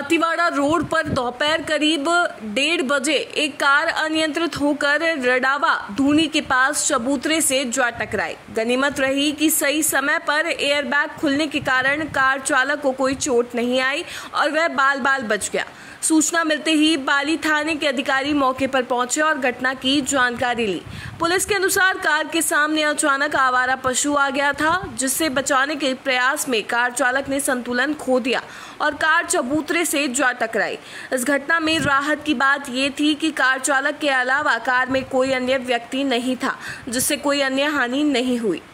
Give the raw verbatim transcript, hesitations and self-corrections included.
Dantiwada road पर दोपहर करीब डेढ़ बजे एक कार अनियंत्रित होकर रडावा धूनी के पास चबूतरे से जा टकराई। गनीमत रही कि सही समय पर एयरबैग खुलने के कारण कार चालक को कोई चोट नहीं आई और वह बाल बाल बच गया। सूचना मिलते ही बाली थाने के अधिकारी मौके पर पहुंचे और घटना की जानकारी ली। पुलिस के अनुसार कार के सामने अचानक आवारा पशु आ गया था, जिससे बचाने के प्रयास में कार चालक ने संतुलन खो दिया और कार चबूतरे से जा टकराई। इस घटना में राहत की बात ये थी कि कार चालक के अलावा कार में कोई अन्य व्यक्ति नहीं था, जिससे कोई अन्य हानि नहीं हुई।